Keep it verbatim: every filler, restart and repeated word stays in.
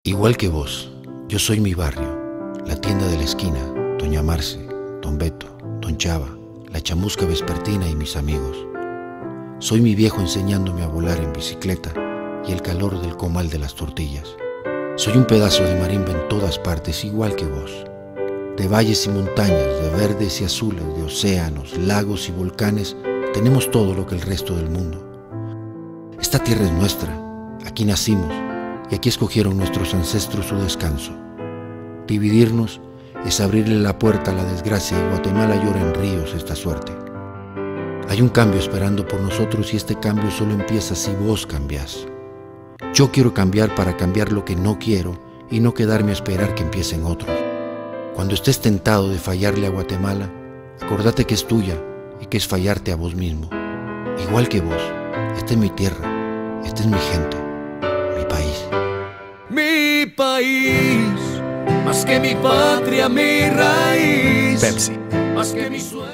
Igual que vos, yo soy mi barrio, la tienda de la esquina, Doña Marce, Don Beto, Don Chava, la chamusca vespertina y mis amigos. Soy mi viejo enseñándome a volar en bicicleta y el calor del comal de las tortillas. Soy un pedazo de marimba en todas partes, igual que vos. De valles y montañas, de verdes y azules, de océanos, lagos y volcanes, tenemos todo lo que el resto del mundo. Esta tierra es nuestra, aquí nacimos y aquí escogieron nuestros ancestros su descanso. Dividirnos es abrirle la puerta a la desgracia y Guatemala llora en ríos esta suerte. Hay un cambio esperando por nosotros y este cambio solo empieza si vos cambiás. Yo quiero cambiar para cambiar lo que no quiero y no quedarme a esperar que empiecen otros. Cuando estés tentado de fallarle a Guatemala, acordate que es tuya y que es fallarte a vos mismo. Igual que vos, esta es mi tierra, esta es mi gente, mi país. Mi país, más que mi patria, mi raíz. Pepsi. Más que mi sueño.